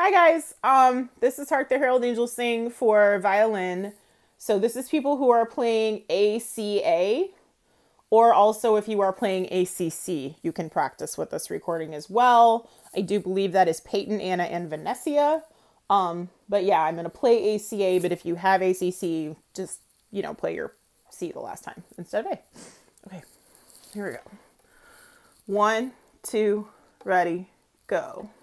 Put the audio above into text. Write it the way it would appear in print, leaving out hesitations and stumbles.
Hi guys, this is Hark the Herald Angel Sing for violin. So this is people who are playing ACA, or also if you are playing ACC, you can practice with this recording as well. I do believe that is Peyton, Anna, and Venetia. But yeah, I'm going to play ACA, but if you have ACC, just, play your C the last time instead of A. Okay, here we go. 1, 2, ready, go.